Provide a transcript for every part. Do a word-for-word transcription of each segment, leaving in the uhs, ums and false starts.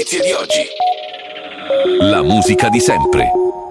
notizie di oggi. La musica di sempre.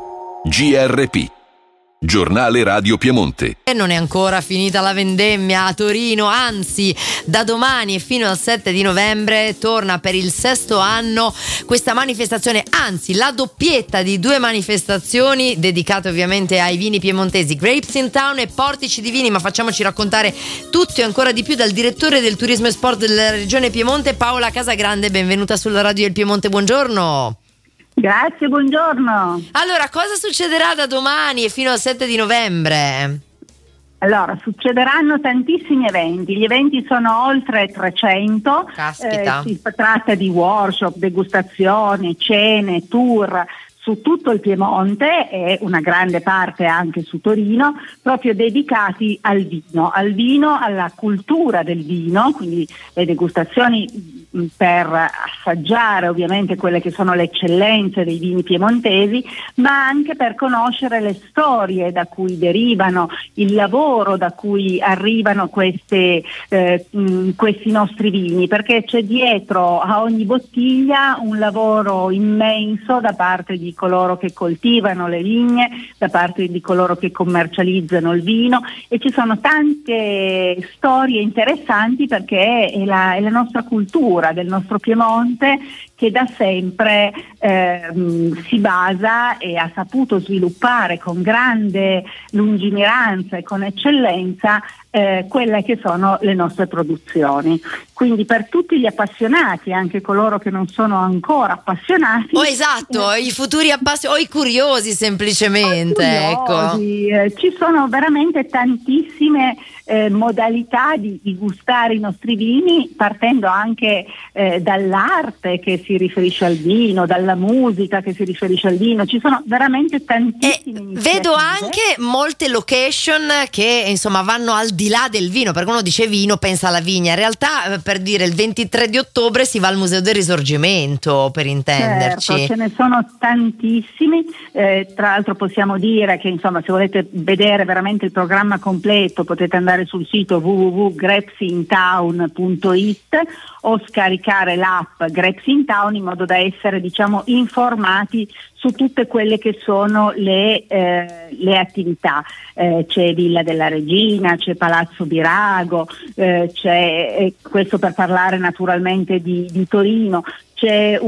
G R P, Giornale Radio Piemonte. E non è ancora finita la vendemmia a Torino, anzi da domani e fino al sette di novembre torna per il sesto anno questa manifestazione, anzi la doppietta di due manifestazioni dedicate ovviamente ai vini piemontesi, Grapes in Town e Portici di Vini. Ma facciamoci raccontare tutto e ancora di più dal direttore del turismo e sport della regione Piemonte, Paola Casagrande. Benvenuta sulla Radio del Piemonte, buongiorno. Grazie, buongiorno. Allora, cosa succederà da domani e fino al sette di novembre? Allora, succederanno tantissimi eventi, gli eventi sono oltre trecento. Caspita. Eh, si tratta di workshop, degustazioni, cene, tour su tutto il Piemonte e una grande parte anche su Torino, proprio dedicati al vino, al vino, alla cultura del vino, quindi le degustazioni per assaggiare ovviamente quelle che sono le eccellenze dei vini piemontesi, ma anche per conoscere le storie da cui derivano, il lavoro da cui arrivano queste, eh, mh, questi nostri vini, perché c'è dietro a ogni bottiglia un lavoro immenso da parte di coloro che coltivano le vigne, da parte di coloro che commercializzano il vino, e ci sono tante storie interessanti perché è la, è la nostra cultura del nostro Piemonte che da sempre eh, si basa e ha saputo sviluppare con grande lungimiranza e con eccellenza eh, quelle che sono le nostre produzioni. Quindi per tutti gli appassionati, anche coloro che non sono ancora appassionati, oh, esatto, eh, i futuri appassionati o i curiosi semplicemente, curiosi, ecco. eh, ci sono veramente tantissime eh, modalità di, di gustare i nostri vini, partendo anche eh, dall'arte che si riferisce al vino, dalla musica che si riferisce al vino. Ci sono veramente tantissime iniziative. Vedo anche molte location che insomma vanno al di là del vino, perché uno dice vino pensa alla vigna, in realtà per dire il ventitré di ottobre si va al Museo del Risorgimento, per intenderci. Certo, ce ne sono tantissimi, eh, tra l'altro possiamo dire che insomma se volete vedere veramente il programma completo potete andare sul sito w w w punto grapes in town punto i t o scaricare l'app Grapes in Town in modo da essere, diciamo, informati su tutte quelle che sono le, eh, le attività. Eh, c'è Villa della Regina, c'è Palazzo Birago, eh, c'è eh, questo per parlare naturalmente di, di Torino, c'è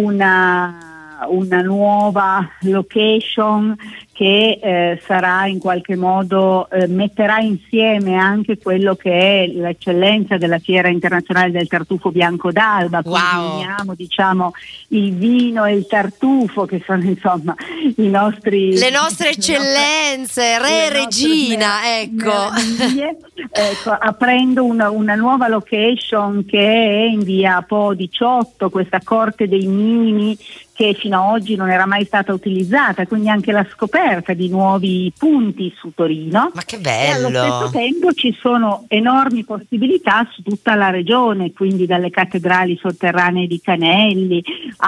una, una nuova location che eh, sarà in qualche modo, eh, metterà insieme anche quello che è l'eccellenza della Fiera Internazionale del Tartufo Bianco d'Alba. Wow. Quindi uniamo, diciamo, il vino e il tartufo, che sono insomma i nostri, le nostre eccellenze, re e regina, ecco. ecco, aprendo una, una nuova location che è in via Po diciotto, questa Corte dei Mini che fino ad oggi non era mai stata utilizzata, quindi anche la scoperta di nuovi punti su Torino. Ma che bello! E allo stesso tempo ci sono enormi possibilità su tutta la regione, quindi dalle cattedrali sotterranee di Canelli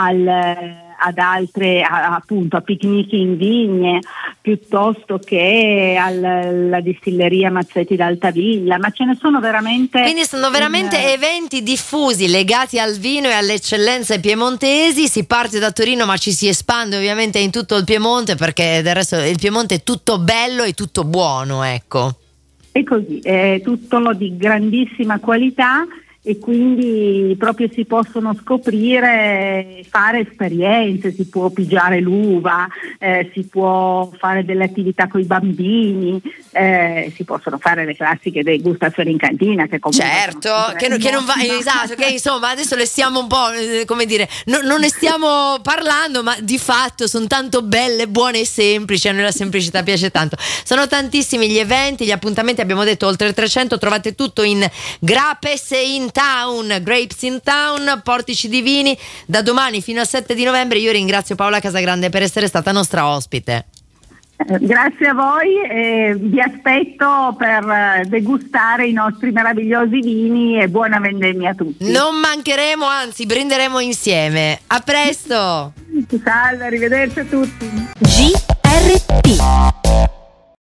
al ad altre, a, appunto a picnic in vigne, piuttosto che alla distilleria Mazzetti d'Altavilla, ma ce ne sono veramente. Quindi sono veramente in... eventi diffusi legati al vino e alle eccellenze piemontesi. Si parte da Torino ma ci si espande ovviamente in tutto il Piemonte, perché del resto il Piemonte è tutto bello e tutto buono, ecco. È così, è tutto di grandissima qualità. E quindi proprio si possono scoprire, fare esperienze, si può pigiare l'uva, eh, si può fare delle attività con i bambini, eh, si possono fare le classiche degustazioni in cantina, che comunque certo che, non, che non va, esatto, che insomma adesso le stiamo un po' eh, come dire, no, non ne stiamo parlando, ma di fatto sono tanto belle, buone e semplici, a noi la semplicità piace tanto. Sono tantissimi gli eventi, gli appuntamenti, abbiamo detto oltre trecento, trovate tutto in Grapes in Town, Grapes in Town, Portici di Vini, da domani fino al sette di novembre. Io ringrazio Paola Casagrande per essere stata nostra ospite. Grazie a voi, e vi aspetto per degustare i nostri meravigliosi vini, e buona vendemmia a tutti. Non mancheremo, anzi brinderemo insieme. A presto. Salve, arrivederci a tutti. G R P